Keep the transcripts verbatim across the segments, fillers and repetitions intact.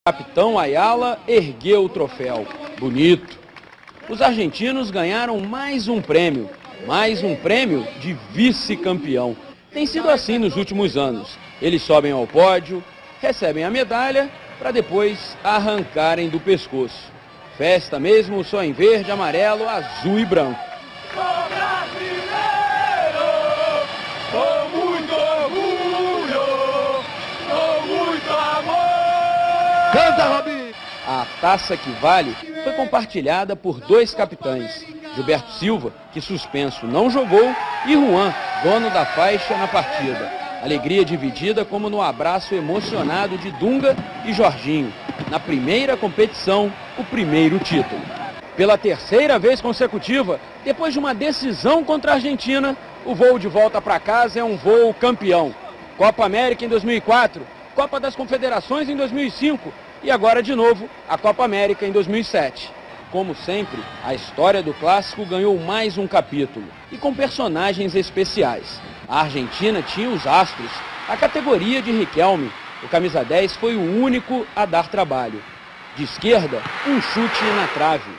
Capitão Ayala ergueu o troféu. Bonito. Os argentinos ganharam mais um prêmio, mais um prêmio de vice-campeão. Tem sido assim nos últimos anos. Eles sobem ao pódio, recebem a medalha para depois arrancarem do pescoço. Festa mesmo só em verde, amarelo, azul e branco. Sou brasileiro, com muito orgulho, com muito amor. Canta, Robinho! A taça que vale foi compartilhada por dois capitães, Gilberto Silva, que suspenso não jogou, e Juan, dono da faixa na partida. Alegria dividida como no abraço emocionado de Dunga e Jorginho. Na primeira competição, o primeiro título. Pela terceira vez consecutiva, depois de uma decisão contra a Argentina, o voo de volta para casa é um voo campeão. Copa América em dois mil e quatro, Copa das Confederações em dois mil e cinco e agora de novo a Copa América em dois mil e sete. Como sempre, a história do clássico ganhou mais um capítulo e com personagens especiais. A Argentina tinha os astros, a categoria de Riquelme. O camisa dez foi o único a dar trabalho. De esquerda, um chute na trave.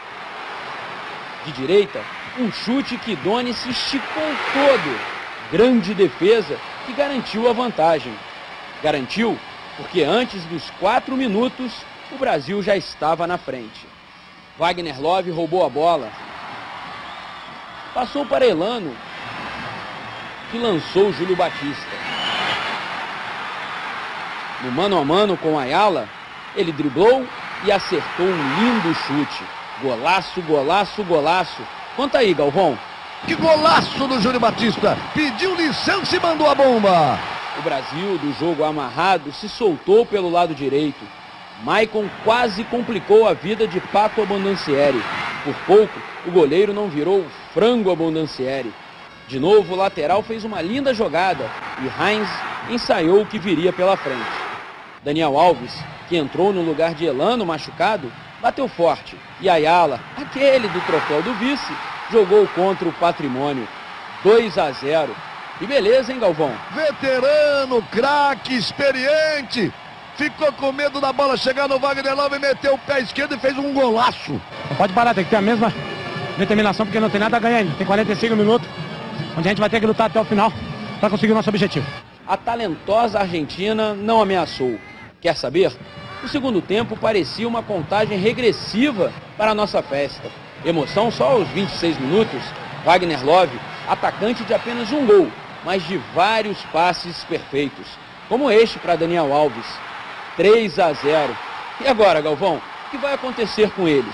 De direita, um chute que Doni se esticou todo. Grande defesa que garantiu a vantagem. Garantiu porque antes dos quatro minutos, o Brasil já estava na frente. Wagner Love roubou a bola. Passou para Elano, que lançou Júlio Batista. No mano a mano com Ayala, ele driblou e acertou um lindo chute. Golaço, golaço, golaço. Conta aí, Galvão. Que golaço do Júlio Batista! Pediu licença e mandou a bomba! O Brasil, do jogo amarrado, se soltou pelo lado direito. Maicon quase complicou a vida de Pato Abondancieri. Por pouco, o goleiro não virou frango Abondancieri. De novo, o lateral fez uma linda jogada e Heinz ensaiou o que viria pela frente. Daniel Alves, que entrou no lugar de Elano machucado, bateu forte. E Ayala, aquele do troféu do vice, jogou contra o Patrimônio. dois a zero. E beleza, hein, Galvão? Veterano, craque, experiente. Ficou com medo da bola chegar no Wagner Love, meteu o pé esquerdo e fez um golaço. Não pode parar, tem que ter a mesma determinação, porque não tem nada a ganhar ainda. Tem quarenta e cinco minutos, onde a gente vai ter que lutar até o final para conseguir o nosso objetivo. A talentosa Argentina não ameaçou. Quer saber? O segundo tempo parecia uma contagem regressiva para a nossa festa. Emoção só aos vinte e seis minutos. Wagner Love, atacante de apenas um gol, mas de vários passes perfeitos. Como este para Daniel Alves. três a zero. E agora, Galvão, o que vai acontecer com eles?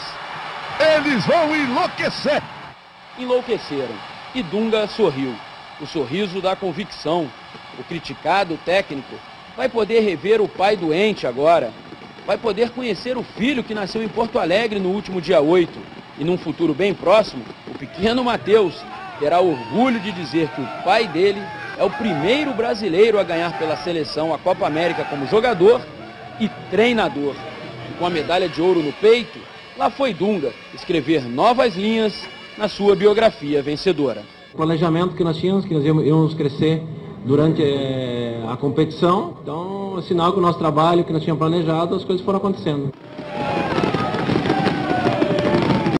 Eles vão enlouquecer. Enlouqueceram. E Dunga sorriu. O sorriso da convicção. O criticado técnico vai poder rever o pai doente agora. Vai poder conhecer o filho que nasceu em Porto Alegre no último dia oito. E num futuro bem próximo, o pequeno Matheus terá orgulho de dizer que o pai dele é o primeiro brasileiro a ganhar pela seleção a Copa América como jogador e treinador. E com a medalha de ouro no peito, lá foi Dunga escrever novas linhas na sua biografia vencedora. O planejamento que nós tínhamos, que nós íamos crescer durante é, a competição, então é sinal que o nosso trabalho que nós tínhamos planejado, as coisas foram acontecendo.